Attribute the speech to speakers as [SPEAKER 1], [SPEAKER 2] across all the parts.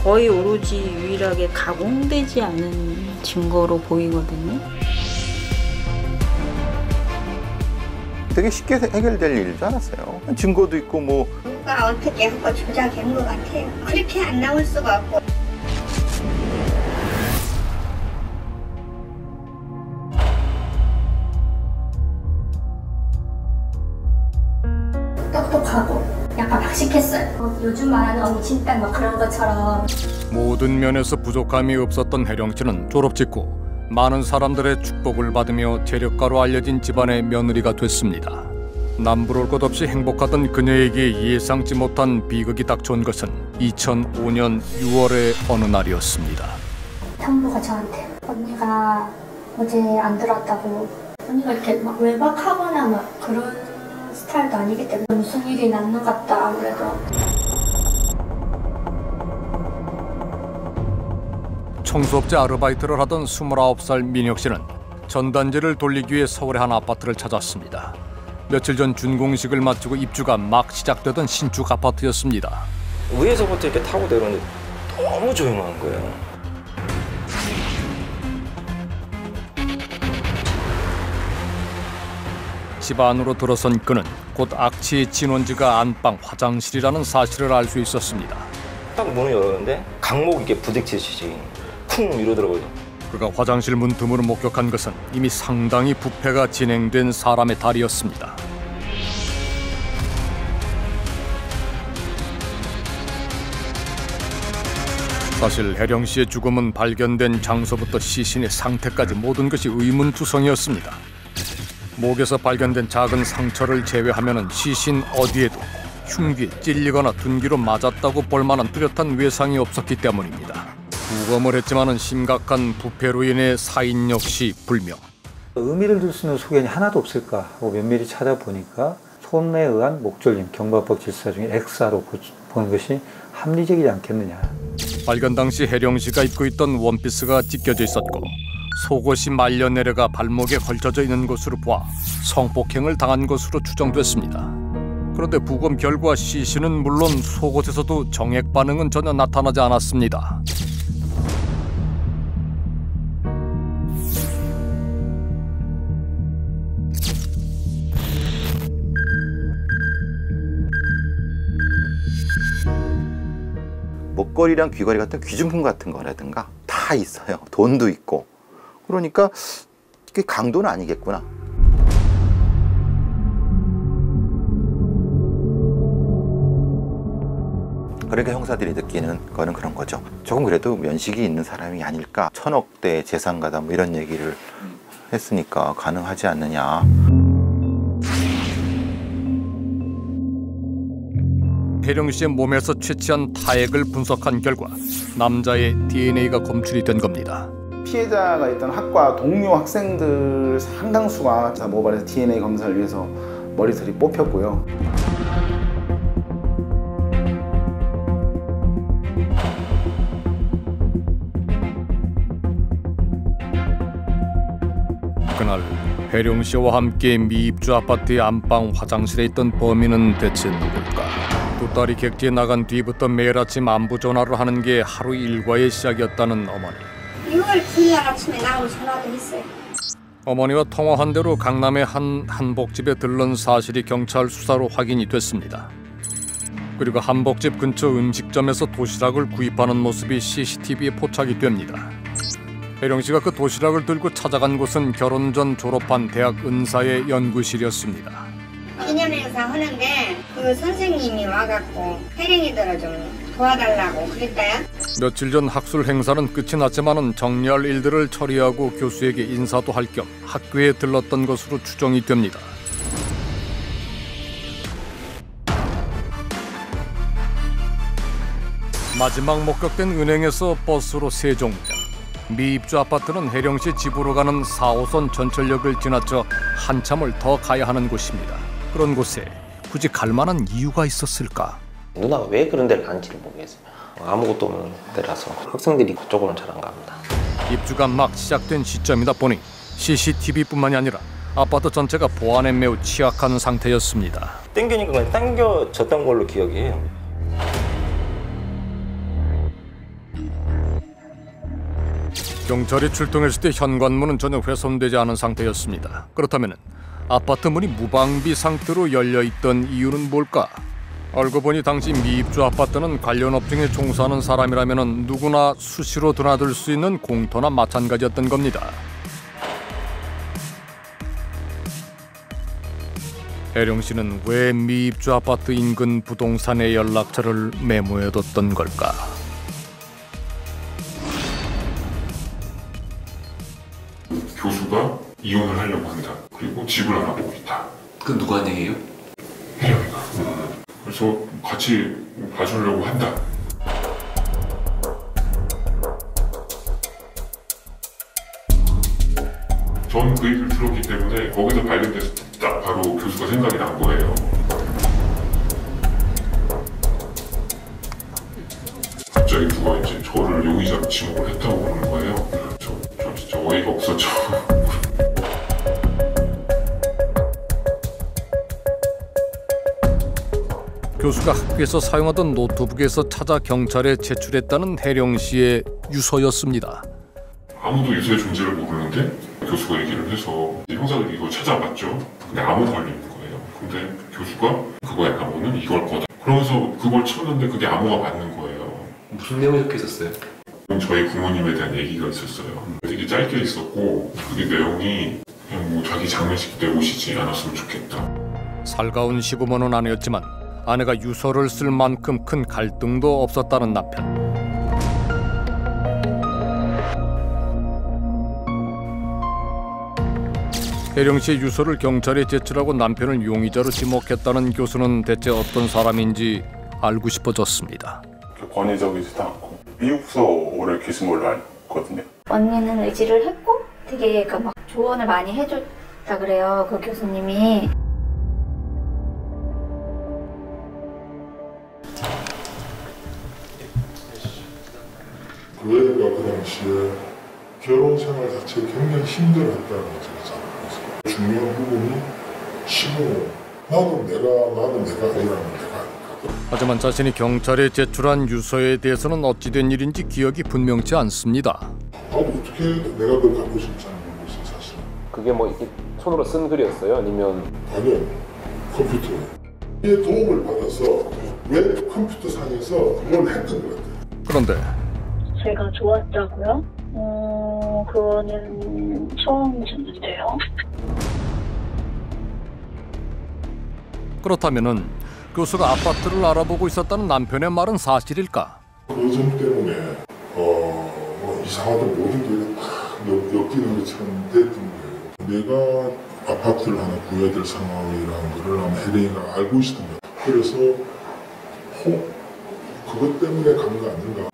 [SPEAKER 1] 거의 오로지 유일하게 가공되지 않은 증거로 보이거든요.
[SPEAKER 2] 되게 쉽게 해결될 일인 줄 알았어요. 증거도 있고 뭐.
[SPEAKER 3] 누가 어떻게 하고 조작한 것 같아요. 그렇게 안 나올 수가 없고.
[SPEAKER 4] 똑똑하고 약간 박식했어요. 요즘 말하는 엉친딸 막 그런 것처럼.
[SPEAKER 5] 모든 면에서 부족함이 없었던 혜령 씨는 졸업 직후 많은 사람들의 축복을 받으며 재력가로 알려진 집안의 며느리가 됐습니다. 남부러울 것 없이 행복하던 그녀에게 예상치 못한 비극이 닥쳐온 것은 2005년 6월의 어느 날이었습니다.
[SPEAKER 4] 형부가 저한테 언니가 어제 안 들었다고, 언니가 이렇게 막 외박하거나 막 그런 스타일도 아니기 때문에 무슨 일이 났는 것 같다. 아무래도
[SPEAKER 5] 청소업체 아르바이트를 하던 29살 민혁 씨는 전단지를 돌리기 위해 서울의 한 아파트를 찾았습니다. 며칠 전 준공식을 마치고 입주가 막 시작되던 신축 아파트였습니다.
[SPEAKER 6] 위에서부터 이렇게 타고 내려오는데 너무 조용한 거예요.
[SPEAKER 5] 집 안으로 들어선 그는 곧 악취의 진원지가 안방 화장실이라는 사실을 알 수 있었습니다.
[SPEAKER 6] 딱 문을 열었는데 강목 이렇게 부딪히듯이 쿵 이러더라고요.
[SPEAKER 5] 그가 화장실 문 틈으로 목격한 것은 이미 상당히 부패가 진행된 사람의 다리였습니다. 사실 혜령 씨의 죽음은 발견된 장소부터 시신의 상태까지 모든 것이 의문투성이었습니다. 목에서 발견된 작은 상처를 제외하면 시신 어디에도 흉기에 찔리거나 둔기로 맞았다고 볼 만한 뚜렷한 외상이 없었기 때문입니다. 부검을 했지만은 심각한 부패로 인해 사인 역시 불명.
[SPEAKER 7] 의미를 둘 수 있는 소견이 하나도 없을까 하고 면밀히 찾아보니까 손에 의한 목졸림, 경과법 질사 중에 X사로 보는 것이 합리적이지 않겠느냐.
[SPEAKER 5] 발견 당시 혜령 씨가 입고 있던 원피스가 찢겨져 있었고 속옷이 말려 내려가 발목에 걸쳐져 있는 것으로 보아 성폭행을 당한 것으로 추정됐습니다. 그런데 부검 결과 시신은 물론 속옷에서도 정액 반응은 전혀 나타나지 않았습니다.
[SPEAKER 2] 목걸이랑 귀걸이 같은 귀중품 같은 거라든가 다 있어요. 돈도 있고. 그러니까 이게 강도는 아니겠구나. 그러니까 형사들이 느끼는 거는 그런 거죠. 조금 그래도 면식이 있는 사람이 아닐까. 1000억대 재산가다 뭐 이런 얘기를 했으니까 가능하지 않느냐.
[SPEAKER 5] 혜령 씨의 몸에서 채취한 타액을 분석한 결과 남자의 DNA가 검출이 된 겁니다.
[SPEAKER 8] 피해자가 있던 학과 동료 학생들 상당수가 모발에서 DNA 검사를 위해서 머리털이 뽑혔고요.
[SPEAKER 5] 그날 혜령 씨와 함께 미입주 아파트의 안방 화장실에 있던 범인은 대체 누굴까? 두 딸이 객지에 나간 뒤부터 매일 아침 안부 전화를 하는 게 하루 일과의 시작이었다는 어머니.
[SPEAKER 3] 6월 9일 아침에 나오고 전화도 했어요.
[SPEAKER 5] 어머니와 통화한 대로 강남의 한 한복집에 들른 사실이 경찰 수사로 확인이 됐습니다. 그리고 한복집 근처 음식점에서 도시락을 구입하는 모습이 CCTV에 포착이 됩니다. 혜령 씨가 그 도시락을 들고 찾아간 곳은 결혼 전 졸업한 대학 은사의 연구실이었습니다.
[SPEAKER 3] 기념행사 하는데 그 선생님이 와갖고 혜령이들을 좀 도와달라고 그랬다요.
[SPEAKER 5] 며칠 전 학술 행사는 끝이 났지만은 정리할 일들을 처리하고 교수에게 인사도 할 겸 학교에 들렀던 것으로 추정이 됩니다. 마지막 목격된 은행에서 버스로 세종역. 미입주 아파트는 혜령 씨 집으로 가는 4호선 전철역을 지나쳐 한참을 더 가야 하는 곳입니다. 그런 곳에 굳이 갈 만한 이유가 있었을까?
[SPEAKER 6] 누나가 왜 그런 데를 가는지를 모르겠어요. 아무것도 없는 데라서 학생들이 그쪽으로는 잘 안 갑니다.
[SPEAKER 5] 입주가 막 시작된 시점이다 보니 CCTV뿐만이 아니라 아파트 전체가 보안에 매우 취약한 상태였습니다.
[SPEAKER 6] 땡기니까 그냥 당겨졌던 걸로 기억해요.
[SPEAKER 5] 경찰이 출동했을 때 현관문은 전혀 훼손되지 않은 상태였습니다. 그렇다면 아파트 문이 무방비 상태로 열려있던 이유는 뭘까? 알고 보니 당시 미입주 아파트는 관련 업종에 종사하는 사람이라면 누구나 수시로 드나들 수 있는 공터나 마찬가지였던 겁니다. 혜령 씨는 왜 미입주 아파트 인근 부동산의 연락처를 메모해뒀던 걸까?
[SPEAKER 9] 교수가 이혼을 하려고 한다. 그리고 집을 알아보고 있다.
[SPEAKER 10] 그건 누가 한 얘기예요?
[SPEAKER 9] 혜령이가. 그래서 같이 봐주려고 한다. 전 그 얘기를 들었기 때문에 거기서 발견돼서 딱 바로 교수가 생각이 난 거예요. 갑자기 누가 이제 저를 용의자로 지목을 했다고 그러는 거예요. 저 진짜 어이가 없었죠.
[SPEAKER 5] 교수가 학교에서 사용하던 노트북에서 찾아 경찰에 제출했다는 혜령 씨의 유서였습니다.
[SPEAKER 9] 아무도 유서의 존재를 모르는데 교수가 얘기를 해서 형사들이 이걸 찾아봤죠. 근데 암호 걸리는 거예요. 근데 교수가 그거의 암호는 이걸 거다. 그러면서 그걸 쳤는데 그게 암호가 맞는 거예요.
[SPEAKER 10] 무슨 내용이 적혀 있었어요?
[SPEAKER 9] 저희 부모님에 대한 얘기가 있었어요. 되게 짧게 있었고 그게 내용이 그냥 뭐 자기 장례식 때 오시지 않았으면 좋겠다.
[SPEAKER 5] 살가운 시부모는 아니었지만 아내가 유서를 쓸 만큼 큰 갈등도 없었다는 남편. 혜령 씨의 유서를 경찰에 제출하고 남편을 용의자로 지목했다는 교수는 대체 어떤 사람인지 알고 싶어졌습니다.
[SPEAKER 9] 권위적이지도 않고 미국서 오래 계신 걸로 알거든요.
[SPEAKER 4] 언니는 의지를 했고 되게 막 조언을 많이 해줬다 그래요. 그 교수님이.
[SPEAKER 9] 그 애가 그 당시에 결혼 생활 자체가 굉장히 힘들었다는 거죠. 중요한 부분이 시부모. 나는 내가 아니라는 내가 아닐까.
[SPEAKER 5] 하지만 자신이 경찰에 제출한 유서에 대해서는 어찌된 일인지 기억이 분명치 않습니다.
[SPEAKER 9] 어떻게 내가 그걸 갖고 싶지 않은 모르겠어요, 사실.
[SPEAKER 6] 그게 뭐 이렇게 손으로 쓴 글이었어요? 아니면?
[SPEAKER 9] 아니요, 컴퓨터에 도움을 받아서 왜 컴퓨터 상에서 뭘 했던 것 같아요.
[SPEAKER 5] 그런데
[SPEAKER 11] 제가 좋았다고요? 그거는 처음 듣는데요.
[SPEAKER 5] 그렇다면은 교수가 아파트를 알아보고 있었다는 남편의 말은 사실일까?
[SPEAKER 9] 그 점 때문에 뭐 이상하던 모든 게 막 엮이는 것처럼 됐던 거예요. 내가 아파트를 하나 구해야 될 상황이라는 거를 아마 혜령이가 알고 있었던 거예요. 그래서 그것 때문에 간 거 아닌가.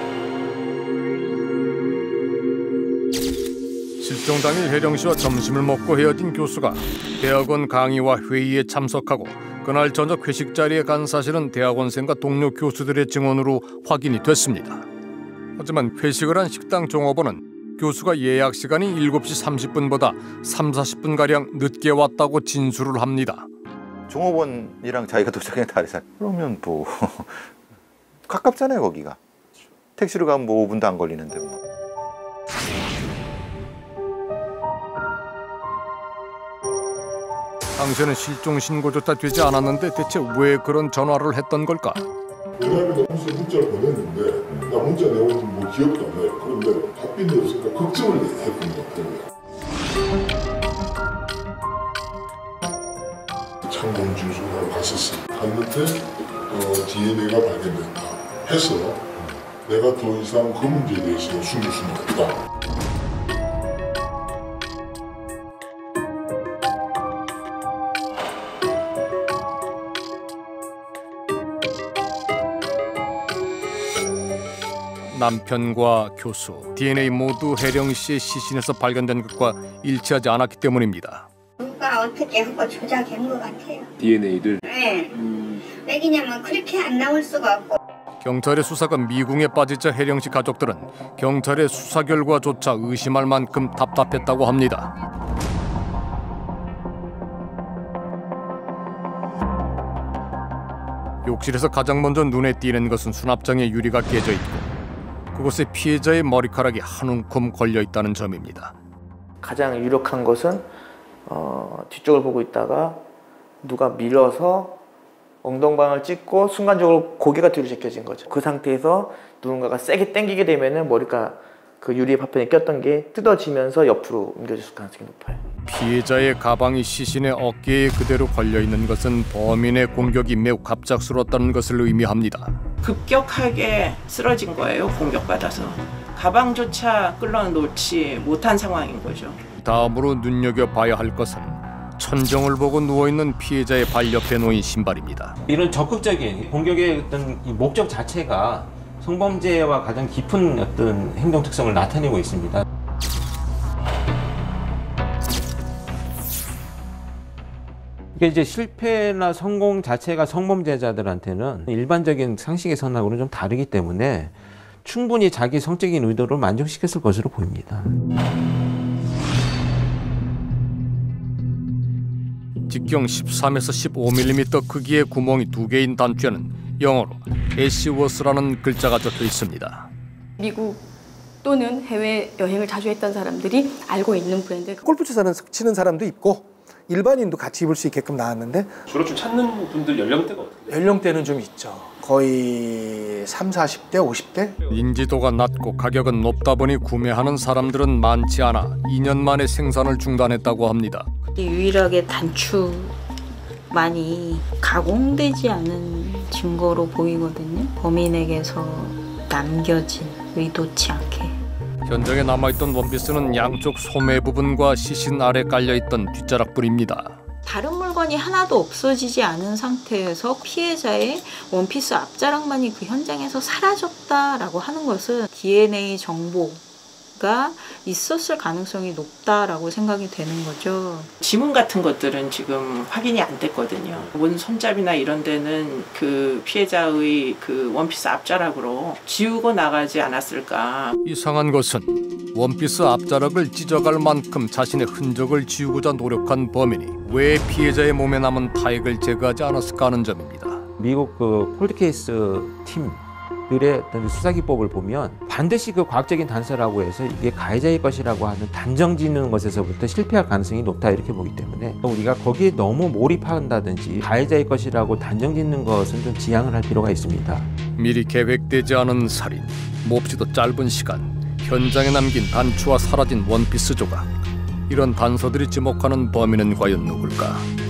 [SPEAKER 5] 실종 당일 혜령 씨와 점심을 먹고 헤어진 교수가 대학원 강의와 회의에 참석하고 그날 저녁 회식 자리에 간 사실은 대학원생과 동료 교수들의 증언으로 확인이 됐습니다. 하지만 회식을 한 식당 종업원은 교수가 예약 시간이 7시 30분보다 30-40분가량 늦게 왔다고 진술을 합니다.
[SPEAKER 2] 종업원이랑 자기가 도착해 다르잖아. 그러면 뭐 가깝잖아요, 거기가. 택시로 가면 뭐 5분도 안 걸리는데 뭐.
[SPEAKER 5] 당시에는 실종 신고조차 되지 않았는데 대체 왜 그런 전화를 했던 걸까?
[SPEAKER 9] 왜냐하면 나 무슨 문자를 보냈는데 나 문자 내용은 뭐 기억도 안 나요. 그런데 답변이 없으니까 걱정을 했던 것 같아요. 창문 진술하러 갔었어요. 갔는데 DNA가 발견됐다 해서 내가 더 이상 그 문제에 대해서 숨길 수는 없다.
[SPEAKER 5] 남편과 교수, DNA 모두 혜령 씨의 시신에서 발견된 것과 일치하지 않았기 때문입니다.
[SPEAKER 3] 누가 어떻게 하고 조작한 것 같아요.
[SPEAKER 10] DNA를?
[SPEAKER 3] 네. 왜냐면 그렇게 안 나올 수가 없고.
[SPEAKER 5] 경찰의 수사가 미궁에 빠지자 혜령 씨 가족들은 경찰의 수사 결과조차 의심할 만큼 답답했다고 합니다. 욕실에서 가장 먼저 눈에 띄는 것은 수납장에 유리가 깨져 있고 그곳에 피해자의 머리카락이 한 움큼 걸려 있다는 점입니다.
[SPEAKER 12] 가장 유력한 것은 뒤쪽을 보고 있다가 누가 밀어서 엉덩방을 찍고 순간적으로 고개가 뒤로 제껴진 거죠. 그 상태에서 누군가가 세게 당기게 되면은 머리가 그 유리 파편에 꼈던 게 뜯어지면서 옆으로 옮겨질 가능성이 높아요.
[SPEAKER 5] 피해자의 가방이 시신의 어깨에 그대로 걸려 있는 것은 범인의 공격이 매우 갑작스러웠다는 것을 의미합니다.
[SPEAKER 13] 급격하게 쓰러진 거예요. 공격받아서. 가방조차 끌어놓지 못한 상황인 거죠.
[SPEAKER 5] 다음으로 눈여겨봐야 할 것은 천정을 보고 누워있는 피해자의 발 옆에 놓인 신발입니다.
[SPEAKER 6] 이런 적극적인 공격의 어떤 이 목적 자체가 성범죄와 가장 깊은 어떤 행동 특성을 나타내고 있습니다. 이게 이제 실패나 성공 자체가 성범죄자들한테는 일반적인 상식의 선악으로는 좀 다르기 때문에 충분히 자기 성적인 의도를 만족시켰을 것으로 보입니다.
[SPEAKER 5] 직경 13에서 15mm 크기의 구멍이 2개인 단추에는 영어로 애쉬워스라는 글자가 적혀 있습니다.
[SPEAKER 14] 미국 또는 해외 여행을 자주 했던 사람들이 알고 있는 브랜드.
[SPEAKER 15] 골프 치는 사람도 있고 일반인도 같이 입을 수 있게끔 나왔는데
[SPEAKER 10] 주로 좀 찾는 분들 연령대가 어떻게 돼요?
[SPEAKER 15] 연령대는 좀 있죠. 거의 3, 40대, 50대?
[SPEAKER 5] 인지도가 낮고 가격은 높다 보니 구매하는 사람들은 많지 않아 2년 만에 생산을 중단했다고 합니다.
[SPEAKER 1] 유일하게 단추만이 가공되지 않은 증거로 보이거든요. 범인에게서 남겨진 의도치 않게.
[SPEAKER 5] 현장에 남아있던 원피스는 양쪽 소매 부분과 시신 아래 깔려있던 뒷자락뿐입니다.
[SPEAKER 1] 다른 물건이 하나도 없어지지 않은 상태에서 피해자의 원피스 앞자락만이 그 현장에서 사라졌다라고 하는 것은 DNA 정보가 있었을 가능성이 높다라고 생각이 되는 거죠.
[SPEAKER 13] 지문 같은 것들은 지금 확인이 안 됐거든요. 문 손잡이나 이런 데는 그 피해자의 그 원피스 앞자락으로 지우고 나가지 않았을까.
[SPEAKER 5] 이상한 것은 원피스 앞자락을 찢어갈 만큼 자신의 흔적을 지우고자 노력한 범인이 왜 피해자의 몸에 남은 타액을 제거하지 않았을까 하는 점입니다.
[SPEAKER 6] 미국 그 콜드케이스 팀들의 어떤 수사 기법을 보면 반드시 그 과학적인 단서라고 해서 이게 가해자의 것이라고 하는 단정 짓는 것에서부터 실패할 가능성이 높다 이렇게 보기 때문에 우리가 거기에 너무 몰입한다든지 가해자의 것이라고 단정 짓는 것은 좀 지양을 할 필요가 있습니다.
[SPEAKER 5] 미리 계획되지 않은 살인, 몹시도 짧은 시간, 현장에 남긴 단추와 사라진 원피스 조각. 이런 단서들이 지목하는 범인은 과연 누굴까?